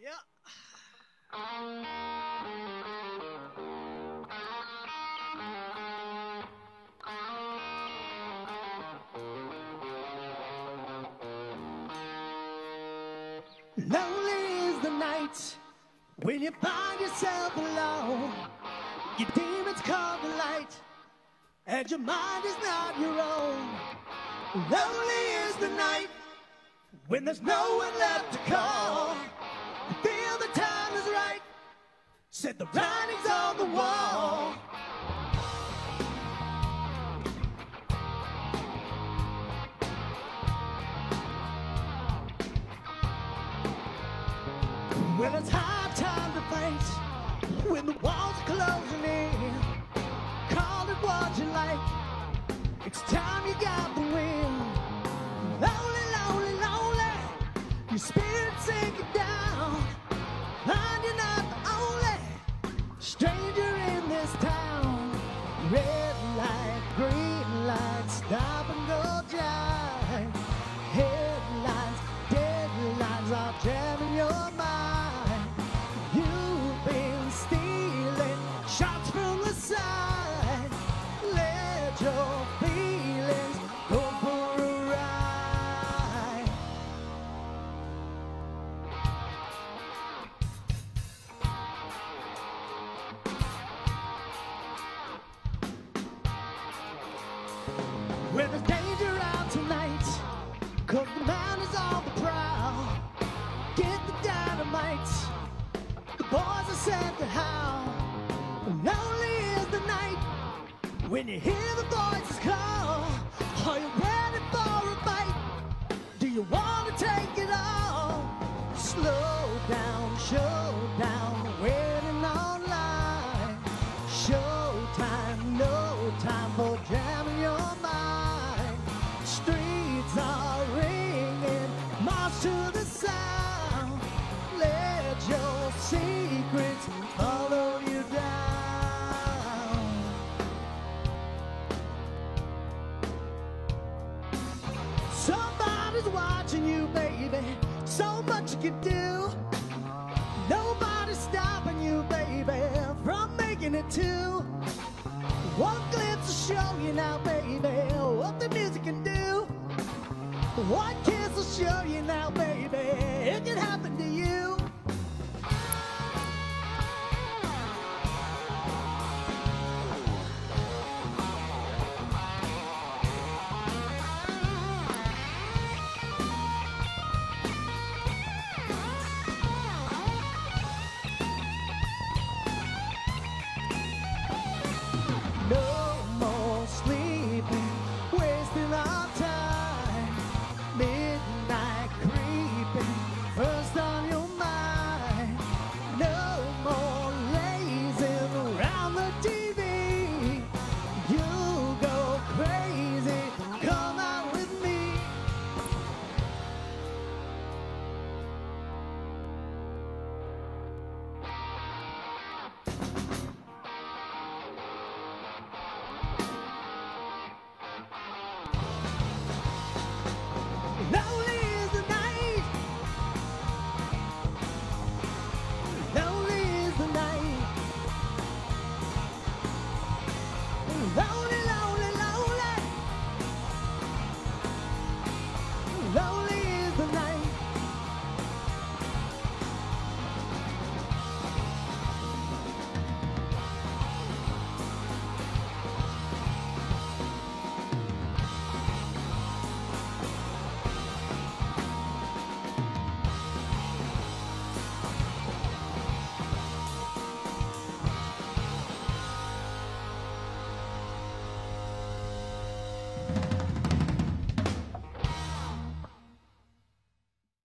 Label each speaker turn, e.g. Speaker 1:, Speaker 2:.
Speaker 1: Yeah. Lonely is the night when you find yourself alone. Your demons come to light, and your mind is not your own. Lonely is the night when there's no one left to call. You feel the time is right, said the writing's on the wall. Well, it's hard time to fight when the walls are closing in. Call it what you like, it's time you got the wind. Lonely, lonely, lonely, your spirit sinking down. And you're not the only stranger in this town. Red light, green light, stop and go jive. Headlights, deadlines are jamming your mind. You've been stealing shots from the side. Let your feelings go for a ride. Well, there's danger out tonight, 'cause the man is on the prowl. Get the dynamite, the boys are set to howl. Lonely is the night when you hear the voices call. Are you ready for a fight? Do you want to take it all? Slow down, showdown, waiting online. Showtime, no time for jamming your mind. Streets are ringing, march to the sound. Let your secrets follow you down. Somebody's watching you, baby, so much you can do. Nobody's stopping you, baby, from making it two. One glimpse will show you now, baby, what the music can do. One kiss will show you now, baby.